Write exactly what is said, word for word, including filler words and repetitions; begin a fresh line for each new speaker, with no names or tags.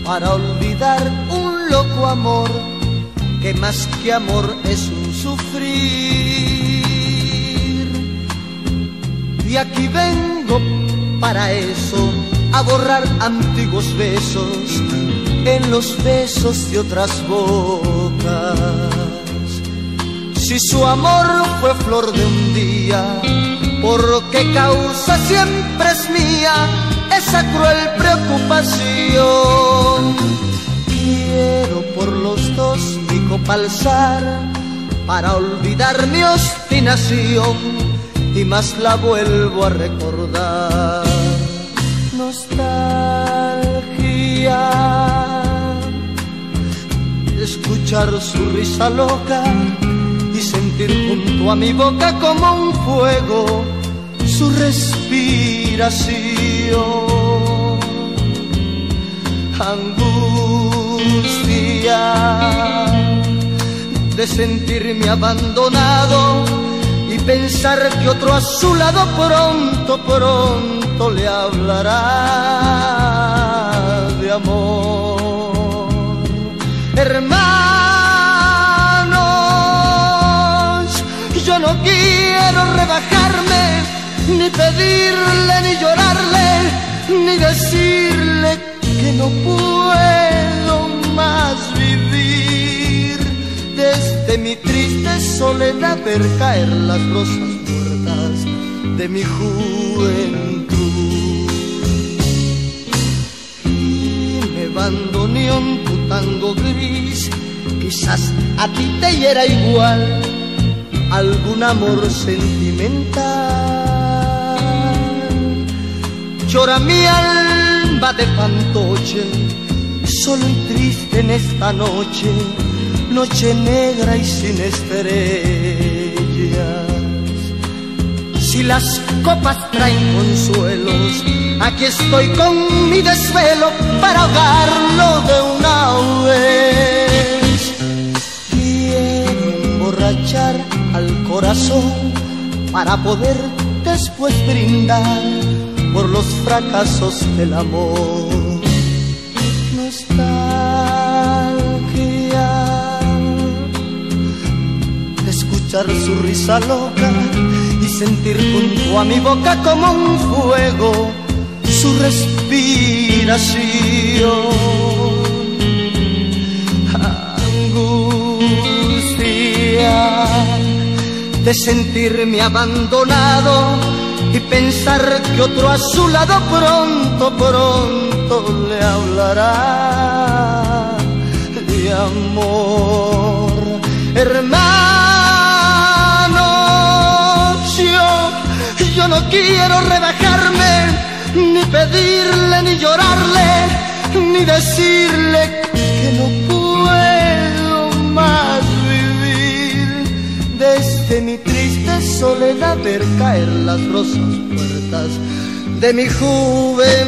para olvidar un loco amor que más que amor es un sufrir. Y aquí vengo para eso, a borrar antiguos besos en los besos de otras bocas. Si su amor fue flor de un día, ¿por qué causa siempre es mía esa cruel preocupación? Quiero por los dos mi copa alzar para olvidar mi obstinación, y más la vuelvo a recordar. Nostalgia, escuchar su risa loca y sentir junto a mi boca como un fuego su respiración. Angustia de sentirme abandonado y pensar que otro a su lado pronto, pronto le hablará de amor. Hermanos, yo no quiero rebajarme, ni pedirle, ni llorarle, ni decirle que no puedo más vivir. Desde mi triste soledad ver caer las rosas muertas de mi juventud. Y me abandoné en tu tango gris, quizás a ti te hiera igual algún amor sentimental. Llora mi alma de fantoche, solo y triste en esta noche, noche negra y sin estrellas. Si las copas traen consuelos, aquí estoy con mi desvelo para ahogarlo de una vez. Quiero emborrachar al corazón para poder después brindar por los fracasos del amor. Nostalgia, escuchar su risa loca y sentir junto a mi boca como un fuego su respiración. Angustia de sentirme abandonado y pensar que otro a su lado pronto, pronto le hablará de amor. Hermanos, yo, yo no quiero rebajarme, ni pedirle, ni llorarle, ni decirle que no puedo más vivir. Desde mi triste soledad ver caer las rosas muertas de mi juventud.